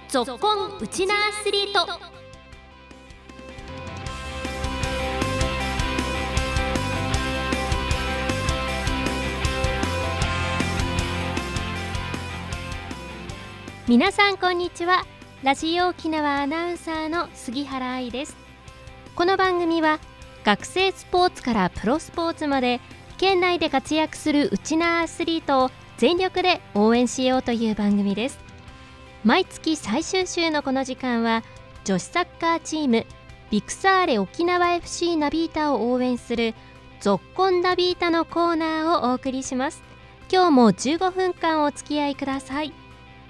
ぞっこんウチナアスリート。皆さんこんにちは。ラジオ沖縄アナウンサーの杉原愛です。この番組は学生スポーツからプロスポーツまで県内で活躍するウチナアスリートを全力で応援しようという番組です。毎月最終週のこの時間は女子サッカーチームビクサーレ沖縄 FC ナビータを応援するぞっこんナビータのコーナーをお送りします。今日も15分間お付き合いください。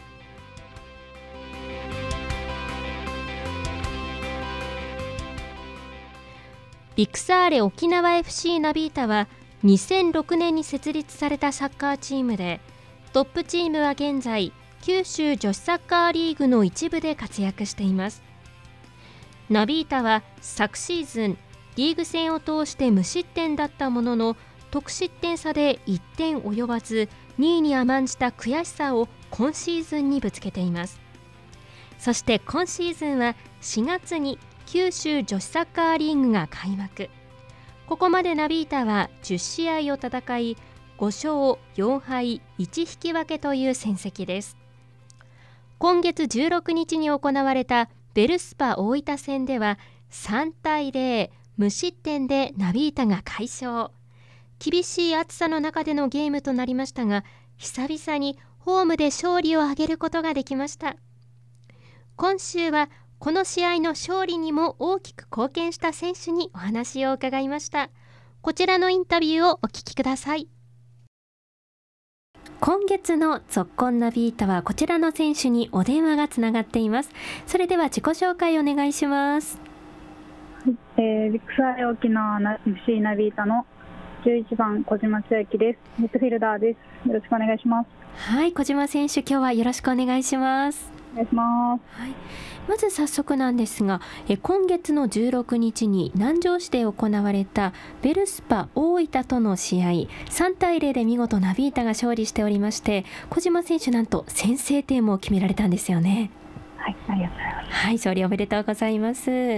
ビクサーレ沖縄 FC ナビータは2006年に設立されたサッカーチームで、トップチームは現在九州女子サッカーリーグの一部で活躍しています。ナビータは昨シーズンリーグ戦を通して無失点だったものの、得失点差で1点及ばず2位に甘んじた悔しさを今シーズンにぶつけています。そして今シーズンは4月に九州女子サッカーリーグが開幕。ここまでナビータは10試合を戦い5勝4敗1引き分けという戦績です。今月16日に行われたベルスパ大分戦では3対0無失点でナビータが快勝。厳しい暑さの中でのゲームとなりましたが、久々にホームで勝利を挙げることができました。今週はこの試合の勝利にも大きく貢献した選手にお話を伺いました。こちらのインタビューをお聞きください。今月のぞっこんナビータはこちらの選手にお電話がつながっています。それでは自己紹介お願いします。 ビクサーレ沖縄 FC ナビータの11番小島千秋です。ミッドフィルダーです。よろしくお願いします。 はい、小島選手、今日はよろしくお願いします。 お願いします。 はい、まず早速なんですが、今月の16日に南城市で行われたベルスパ大分との試合3対0で見事ナビータが勝利しておりまして、小島選手なんと先制点も決められたんですよね。 はい、ありがとうございます。 はい、勝利おめでとうございます。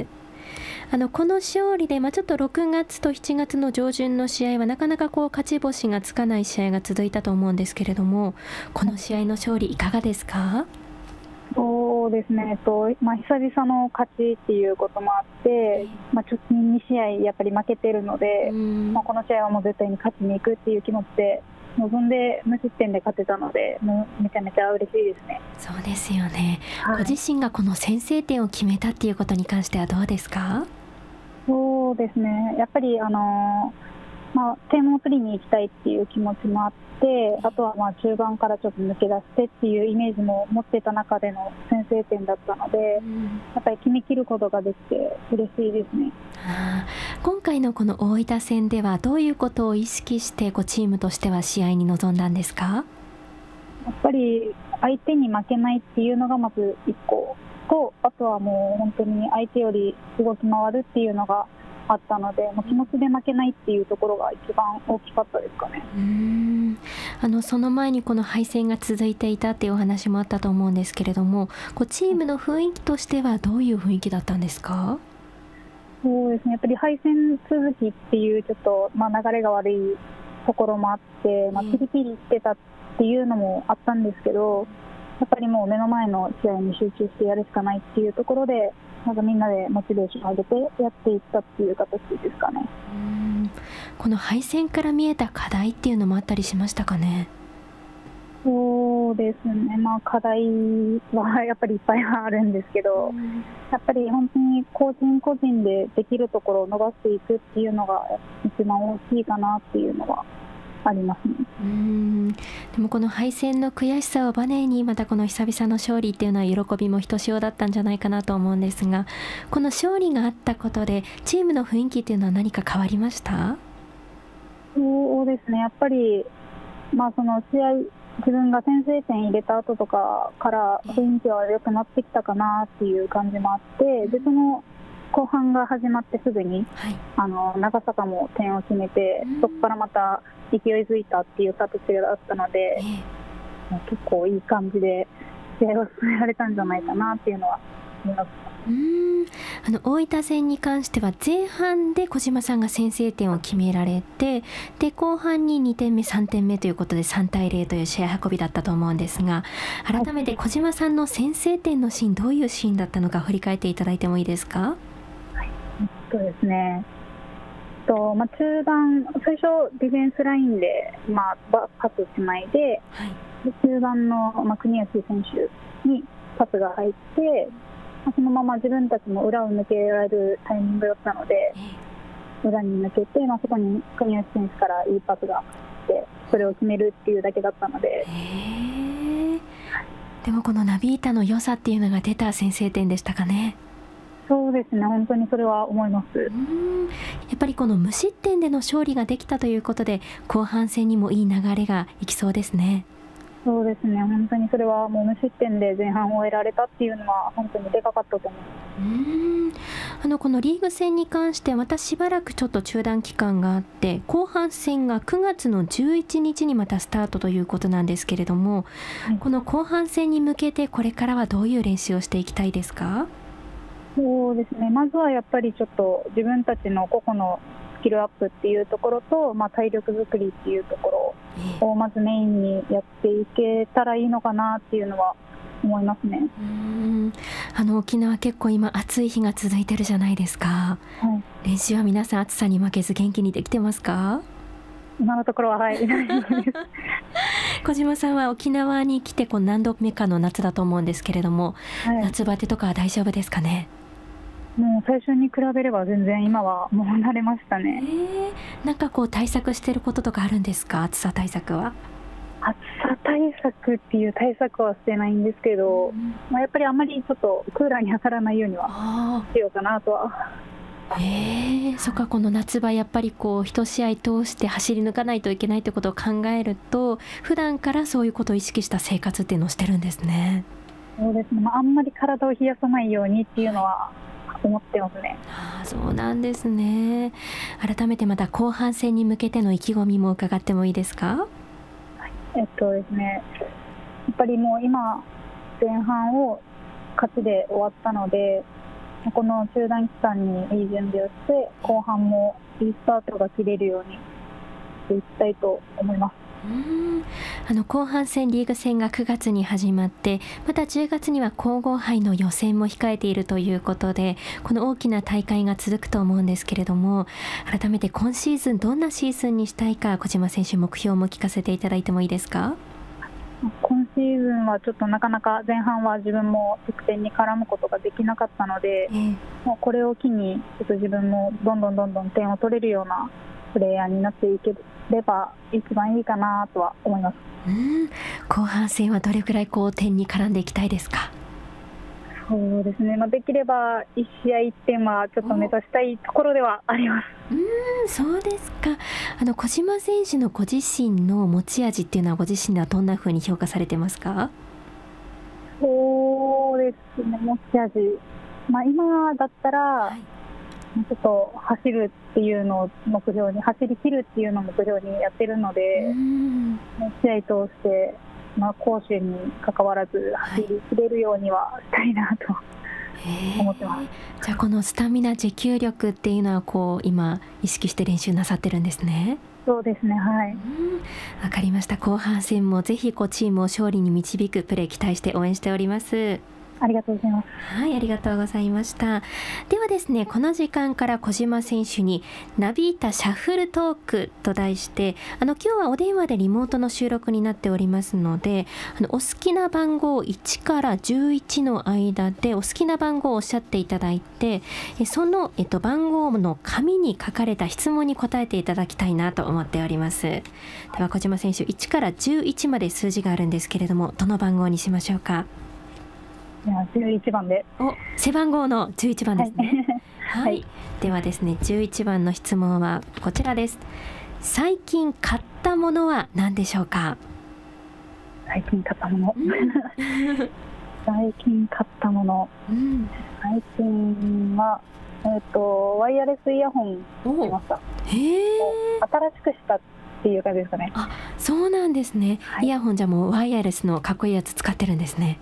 この勝利で、ちょっと6月と7月の上旬の試合はなかなか勝ち星がつかない試合が続いたと思うんですけれども、この試合の勝利いかがですか？ そうですね、久々の勝ちっていうこともあって、直近2試合やっぱり負けてるので、この試合はもう絶対に勝ちに行くっていう気持ちで臨んで無失点で勝てたので、もうめちゃめちゃ嬉しいですね。 そうですよね、 はい、 ご自身がこの先制点を決めたっていうことに関してはどうですか？ そうですね、やっぱり点を取りに行きたいっていう気持ちもあって、あとは中盤からちょっと抜け出してっていうイメージも持ってた中での先制点だったので、やっぱり決めきることができて嬉しいですね。 今回のこの大分戦ではどういうことを意識してチームとしては試合に臨んだんですか？ やっぱり相手に負けないっていうのがまず1個と、あとはもう本当に相手より動き回るっていうのがあったので、もう気持ちで負けないっていうところが一番大きかったですかね。 その前にこの敗戦が続いていたっていうお話もあったと思うんですけれども、チームの雰囲気としてはどういう雰囲気だったんですか？ そうですね、やっぱり敗戦続きっていうちょっと、流れが悪いところもあって、ピリピリしてたっていうのもあったんですけど、やっぱりもう目の前の試合に集中してやるしかないっていうところで、みんなでモチベーションを上げてやっていったっていう形ですかね。 この敗戦から見えた課題っていうのもあったりしましたかね？ そうですね、課題はやっぱりいっぱいあるんですけど、やっぱり本当に個人個人でできるところを伸ばしていくっていうのが一番大きいかなっていうのはありますね。 でもこの敗戦の悔しさをバネにまたこの久々の勝利っていうのは喜びもひとしおだったんじゃないかなと思うんですが、この勝利があったことでチームの雰囲気っていうのは何か変わりました？ そうですね、やっぱりその試合自分が先制点入れた後とかから雰囲気は良くなってきたかなっていう感じもあって、でその後半が始まってすぐに、長坂も点を決めて、そこからまた勢いづいたっていう形だったので、結構いい感じで試合を進められたんじゃないかなっていうのは思います。 大分戦に関しては前半で小島さんが先制点を決められて、で後半に2点目3点目ということで3対0という試合運びだったと思うんですが、改めて小島さんの先制点のシーン、どういうシーンだったのか振り返っていただいてもいいですか？ ですね、中盤、最初ディフェンスラインで、パスつないで、中盤の、国吉選手にパスが入って、そのまま自分たちも裏を抜けられるタイミングだったので、裏に抜けて、そこに国吉選手からいいパスがあって、それを決めるっていうだけだったので。 でもこのナビータの良さっていうのが出た先制点でしたかね。 そうですね、本当にそれは思います。 やっぱりこの無失点での勝利ができたということで、後半戦にもいい流れがいきそうですね。 そうですね、本当にそれはもう無失点で前半を終えられたっていうのは本当にでかかったと思います。 このリーグ戦に関してまたしばらくちょっと中断期間があって、後半戦が9月の11日にまたスタートということなんですけれども、この後半戦に向けてこれからはどういう練習をしていきたいですか？ そうですね、まずはやっぱりちょっと自分たちの個々のスキルアップっていうところと、体力作りっていうところをまずメインにやっていけたらいいのかなっていうのは思いますね。 沖縄結構今暑い日が続いてるじゃないですか。練習は皆さん暑さに負けず元気にできてますか？ 今のところは小島さんは沖縄に来て何度目かの夏だと思うんですけれども、夏バテとかは大丈夫ですかね？ もう最初に比べれば全然今はもう慣れましたね。 なんか対策してることとかあるんですか？暑さ対策は。 暑さ対策っていう対策はしてないんですけど、やっぱりあんまりちょっとクーラーに当たらないようにはしようかなとは。 そっか、この夏場やっぱり一試合通して走り抜かないといけないということを考えると、普段からそういうことを意識した生活っていうのをしてるんですね。 そうですね、あんまり体を冷やさないようにっていうのは思ってますね。 そうなんですね。改めてまた後半戦に向けての意気込みも伺ってもいいですか？ ですね、やっぱりもう今前半を勝ちで終わったので、この中断期間にいい準備をして後半もいいスタートが切れるようにしていきたいと思います。 後半戦リーグ戦が9月に始まって、また10月には皇后杯の予選も控えているということで、この大きな大会が続くと思うんですけれども、改めて今シーズンどんなシーズンにしたいか、小島選手目標も聞かせていただいてもいいですか？ 今シーズンはちょっとなかなか前半は自分も得点に絡むことができなかったので、もうこれを機にちょっと自分もどんどん点を取れるようなプレイヤーになっていければ一番いいかなとは思います。 後半戦はどれくらい点に絡んでいきたいですか？ そうですね、できれば1試合1点はちょっと目指したいところではあります。 そうですか。小島選手のご自身の持ち味っていうのはご自身ではどんなふうに評価されてますか？ そうですね、持ち味、今だったら、ちょっと走るっていうのを目標に、走り切るっていうのを目標にやってるので、試合通して、攻守に関わらず走り切れるようにはしたいなと思ってます。 じゃあこのスタミナ持久力っていうのは今意識して練習なさってるんですね。 そうですね、 わかりました。後半戦もぜひチームを勝利に導くプレー期待して応援しております。 ありがとうございます。 ありがとうございました。ではですね、この時間から小島選手にナビータシャッフルトークと題して、今日はお電話でリモートの収録になっておりますので、お好きな番号1から11の間でお好きな番号をおっしゃっていただいて、その、番号の紙に書かれた質問に答えていただきたいなと思っております。では小島選手、1から11まで数字があるんですけれども、どの番号にしましょうか？ 11番で。 背番号の11番ですね。ではですね、11番の質問はこちらです。最近買ったものは何でしょうか？ 最近買ったもの最近買ったもの、最近は、ワイヤレスイヤホン買いました。新しくしたっていう感じですかね。 そうなんですね。イヤホンじゃもうワイヤレスのかっこいいやつ使ってるんですね。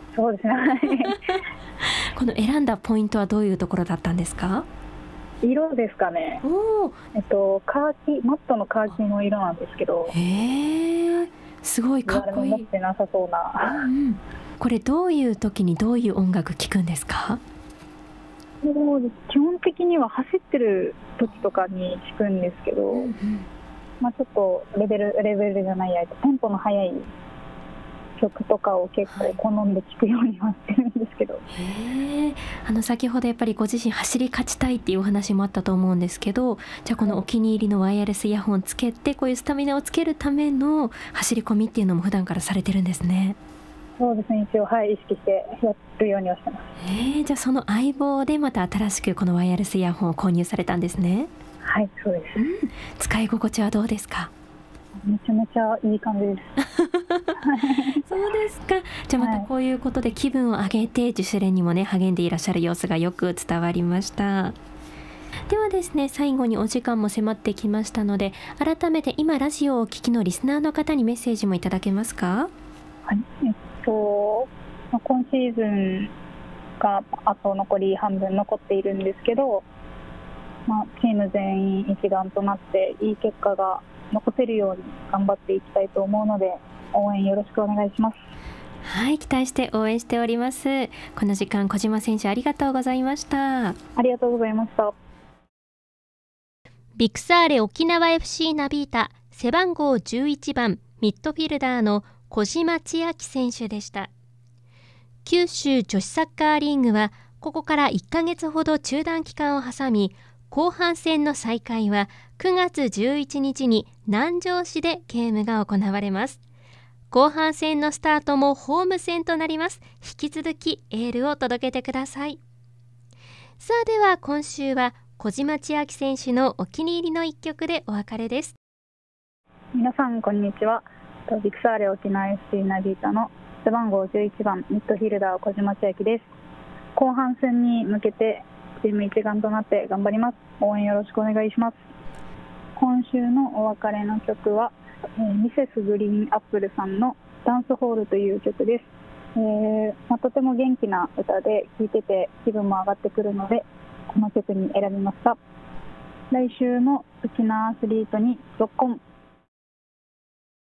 そうですね。 この選んだポイントはどういうところだったんですか？ 色ですかね。カーキ、マットのカーキの色なんですけど、 へえ、すごいかっこいい。 誰も持ってなさそうな。 これどういう時にどういう音楽聴くんですか？ そうです。基本的には走ってる時とかに聞くんですけど、まあちょっとレベルじゃないや、テンポの速い曲とかを結構好んで聴くようにはしてるんですけど。 へえ、先ほどやっぱりご自身走り勝ちたいっていうお話もあったと思うんですけど、じゃあこのお気に入りのワイヤレスイヤホンをつけて、こういうスタミナをつけるための走り込みっていうのも普段からされてるんですね。 そうですね、一応意識してやるようにはしてます。 じゃあその相棒でまた新しくこのワイヤレスイヤホンを購入されたんですね。 はい、そうです。 使い心地はどうですか？ めちゃめちゃいい感じです。 そうですか。じゃあまたこういうことで気分を上げて自主練にもね励んでいらっしゃる様子がよく伝わりました。ではですね、最後にお時間も迫ってきましたので、改めて今ラジオをお聞きのリスナーの方にメッセージもいただけますか？ はい、今シーズンがあと残り半分残っているんですけど、チーム全員一丸となっていい結果が残せるように頑張っていきたいと思うので、応援よろしくお願いします。 はい、期待して応援しております。この時間、小島選手ありがとうございました。 ありがとうございました。 ビクサーレ沖縄 FC ナビータ背番号11番ミッドフィルダーの小島千秋選手でした。九州女子サッカーリーグはここから1ヶ月ほど中断期間を挟み、後半戦の再開は9月11日に南城市でゲームが行われます。後半戦のスタートもホーム戦となります。引き続きエールを届けてください。さあでは今週は小島千秋選手のお気に入りの一曲でお別れです。 皆さんこんにちは。ビクサーレ沖縄 FC ナビータの背番号11番ミッドフィルダー小島千秋です。後半戦に向けてチーム一丸となって頑張ります。応援よろしくお願いします。今週のお別れの曲はミセスグリーンアップルさんのダンスホールという曲です。とても元気な歌で聴いてて気分も上がってくるので、この曲に選びました。来週も沖縄アスリートにぞっこん。